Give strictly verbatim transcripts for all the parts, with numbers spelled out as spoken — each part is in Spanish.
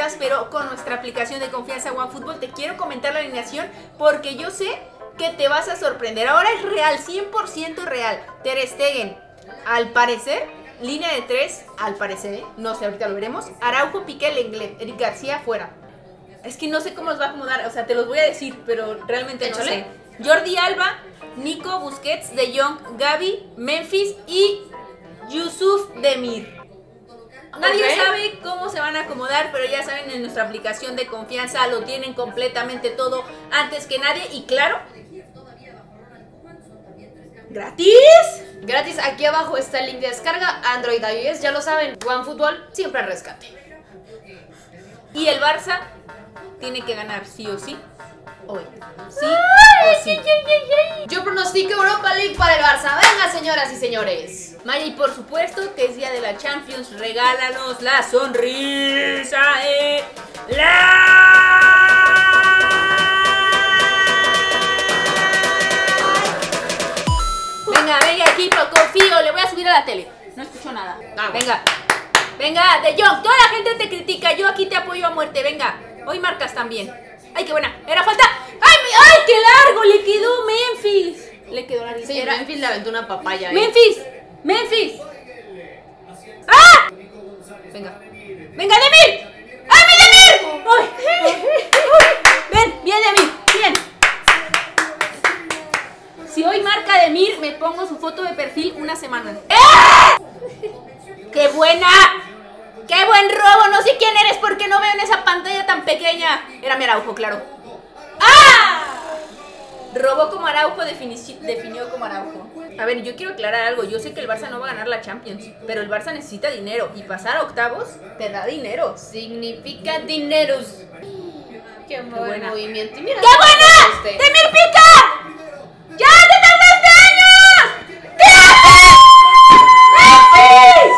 quieras, pero con nuestra aplicación de confianza OneFootball te quiero comentar la alineación porque yo sé que te vas a sorprender. Ahora es real, cien por ciento real. Ter Stegen, al parecer, línea de tres, al parecer, no sé, ahorita lo veremos. Araujo, Piqué, Lenglet, Eric García fuera. Es que no sé cómo los va a acomodar, o sea, te los voy a decir, pero realmente no sé. Jordi Alba, Nico, Busquets, De Jong, Gavi, Memphis y Yusuf Demir. Nadie okay. sabe cómo se van a acomodar, pero ya saben, en nuestra aplicación de confianza lo tienen completamente todo antes que nadie. Y claro, ¡gratis! Gratis, aquí abajo está el link de descarga, Android, iOS, ya lo saben, OneFootball siempre al rescate. Y el Barça tiene que ganar sí o sí hoy. Sí Ay, o sí. Ay, ay, ay. Yo pronostico Europa League para el Barça. Venga, señoras y señores. Maya, y por supuesto que es día de la Champions. Regálanos la sonrisa. Eh, la... Venga, venga, equipo, confío. Le voy a subir a la tele. No escucho nada. Vamos. Venga. Venga, De Jong, toda la gente te critica, yo aquí te apoyo a muerte, venga. Hoy marcas también. Ay, qué buena, era falta. ¡Ay, ay, qué largo! Le quedó Memphis. Le quedó la Sí, era... Memphis le aventó una papaya. ¿eh? Memphis, Memphis. ¡Ah! Venga, venga, Demir. ¡Ay, mi Demir! ¡Ay! Ven, bien, Demir, bien. Si hoy marca Demir, me pongo su foto de perfil una semana. ¡Eh! ¡Qué buena! ¡Qué buen robo! No sé quién eres porque no veo en esa pantalla tan pequeña. Era mi Araujo, claro. ¡Ah! Robó como Araujo, definió como Araujo. A ver, yo quiero aclarar algo. Yo sé que el Barça no va a ganar la Champions, pero el Barça necesita dinero. Y pasar a octavos te da dinero. Significa dineros. ¡Qué, Qué buen movimiento! Y mira, ¡qué buena! ¡Demir pica! ¡Ya te tardaste años! ¿Qué haces? ¡Memphis!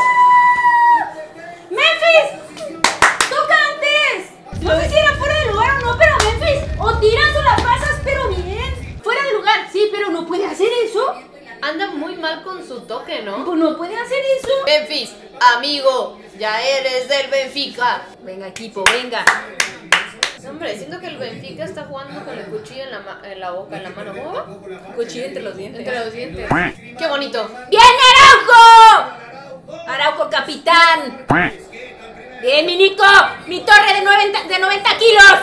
¡Memphis! ¡Toca antes! No sé si era fuera de lugar o no, pero Memphis, o tiras o la pasas, pero bien. Fuera de lugar, sí, pero no puede hacer eso. Anda muy mal con su toque, ¿no? Pues no puede hacer eso. Memphis, amigo, ya eres del Benfica. Venga, equipo, venga. Hombre, siento que el Benfica está jugando con el cuchillo en la, en la boca, en la mano. ¿Cómo? Cuchillo entre los dientes. Entre los dientes. ¡Qué bonito! ¡Bien, Araujo! Araujo, capitán. Bien, mi Nico. Mi torre de noventa, de noventa kilos.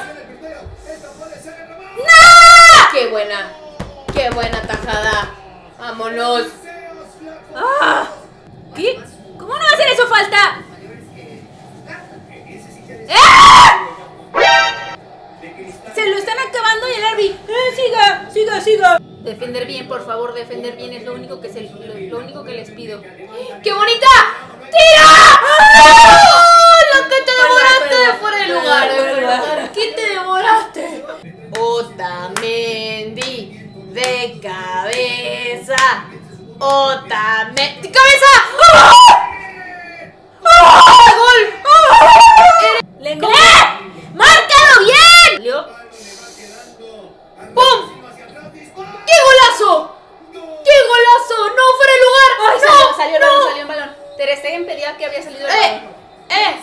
¡No! ¡Qué buena! ¡Qué buena tajada! ¡Vámonos! ¡Ah! ¿Qué? ¿Cómo no va a hacer eso falta? ¡Ah! Se lo están acabando y el Arby. ¡Eh, siga! ¡Siga, siga! Defender bien, por favor, defender bien es lo único que, se, lo, lo único que les pido. ¡Qué bonita! ¡Tira! ¡Oh! ¡Lo que te devoraste de fuera de lugar! De lugar. ¿Qué te devoraste? Otamendi de cabeza. Otamendi. ¡Cabeza! ¡Oh! ¡Oh! ¡Gol! ¡Oh! ¡Lenglet! ¡Márcalo bien! ¿Leo? ¡Pum! ¡Qué golazo! ¡Qué golazo! ¡No, fuera de lugar! ¡Ay, no, salió, salió el no. balón, salió el balón! Ter Stegen pedía que había salido el ¡Eh! balón. ¡Eh!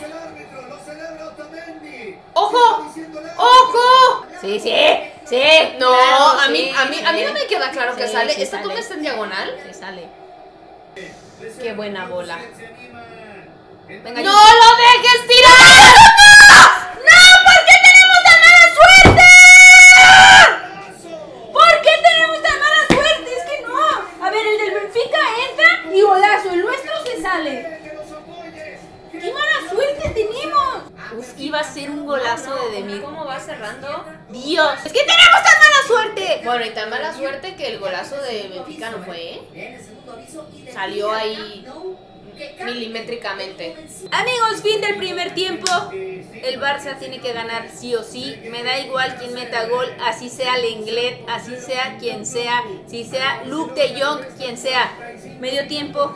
¡Ojo! ¡Ojo! Sí, sí, sí. No, claro, a, sí, mí, a, mí, sí. a mí no me queda claro que Sí, sale. sí ¿Esta sale. toma está en diagonal? Sí, sale. ¡Qué buena bola! Venga, ¡No yo... lo dejes tirar! ¡No! ¡No! ¿Por qué tenemos tan mala suerte? ¿Por qué tenemos tan mala suerte? Es que no. A ver, el del Benfica entra y golazo. El nuestro se sale. ¡Qué mala suerte tenemos! Uf, iba a ser un golazo de Demir. ¿Cómo va cerrando? ¡Dios! ¡Es que tenemos tan mala suerte! Bueno, y tan mala suerte que el golazo de Benfica no fue, ¿eh? Salió ahí milimétricamente. Amigos, fin del primer tiempo. El Barça tiene que ganar sí o sí. Me da igual quien meta gol, así sea Lenglet, así sea quien sea, si sea Luke de Jong, quien sea. Medio tiempo.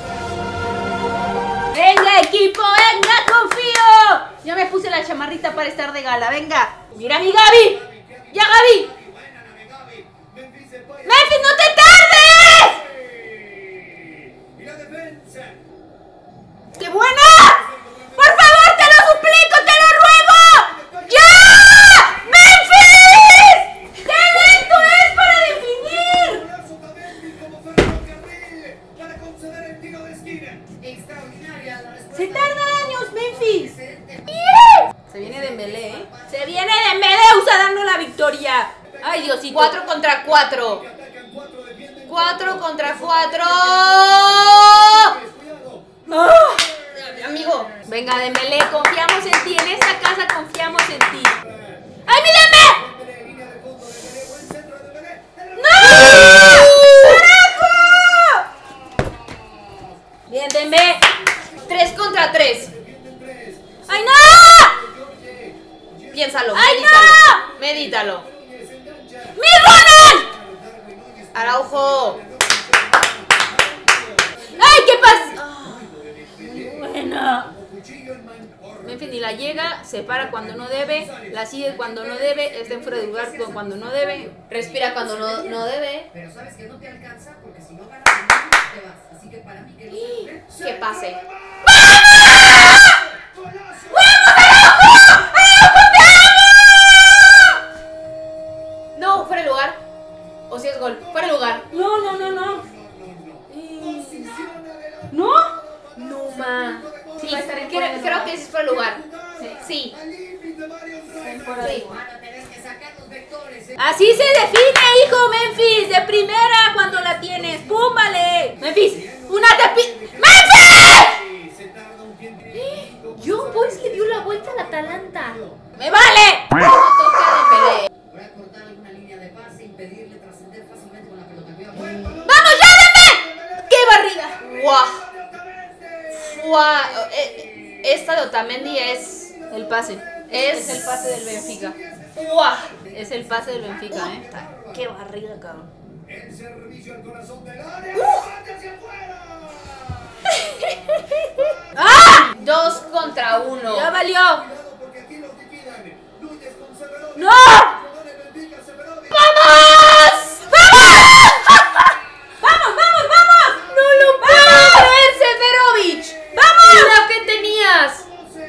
Venga, equipo, venga, confío. Ya me puse la chamarrita para estar de gala, venga. Mira mi Gavi. Ya, Gavi. Memphis, no te tardes. ¡Qué buena! ¡Por favor, te lo suplico, te lo ruego! victoria. Ay, Diosito. cuatro contra cuatro. cuatro contra cuatro. ¡Oh! Amigo. Venga, Dembélé, confiamos en ti. En esta casa confiamos en ti. ¡Ay, mi Dembélé! ¡No! ¡Carajo! Bien, Dembélé. tres contra tres. ¡Ay, no! Piénsalo, ¡Ay, medítalo. no! Medítalo. ¡Mi Ronald! Araujo. ¡Ay, qué pasa! Buena. Memphis ni la llega, se para cuando no debe, la sigue cuando no debe, está en fuera de lugar cuando no debe. Respira cuando no, no debe. Pero sabes que no te alcanza porque si no ganas te vas. Así que para mí que no Que pase. No, fuera de lugar. O si es gol. Fuera de lugar. No, no, no, no. ¿No? No, ma. Sí, Va a estar en creo, fuera de creo lugar. que ese fue el lugar. Sí. Sí. Está en fuera de Sí. lugar. van a tener que sacar los vectores. ¿eh? Así se define, hijo Memphis, de primera cuando la tienes. ¡Pum, vale! Memphis, una de pi... ¡Memphis! John Boyce le dio la vuelta al Atalanta. ¡Me vale! Toca Dembélé. Voy a cortar alguna línea de pase, impedirle trascender fácilmente con la pelota. Cuidado, buen balón. ¡Vamos ya, Dembélé! ¡Qué barrida! ¡Guau! ¡Guau! Eh, Esta de Otamendi es. El pase. Es- Es el pase del Benfica. ¡Guau! Es el pase del Benfica, ¿eh? ¡Qué barrida, cabrón! El servicio al corazón del área. ¡Remate hacia afuera! ¡Ah! Dos contra uno. ¡Ya valió! Cuidado porque aquí los liquidan. Núñez con Severovic. ¡No! Jugador del Benfica, Severovic. ¡Vamos! ¡Vamos, vamos, vamos! ¡No lo puedo creer, Seferovic! ¡Vamos! ¡La que tenías!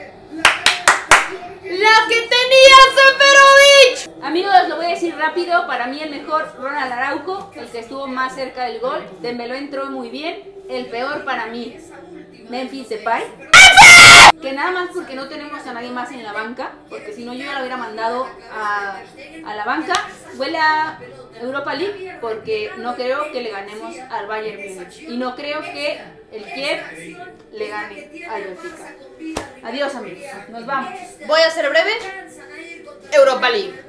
¡La que tenías, Seferovic! Amigos, lo voy a decir rápido. Para mí el mejor, Ronald Araujo, el que estuvo más cerca del gol. Dembélé entró muy bien. El peor para mí, Memphis Depay. Que nada más porque no tenemos a nadie más en la banca, porque si no yo ya lo hubiera mandado a, a la banca. Huele a Europa League porque no creo que le ganemos al Bayern Múnich. Y no creo que el Kiev le gane al Benfica. Adiós, amigos. Nos vamos. Voy a ser breve. Europa League.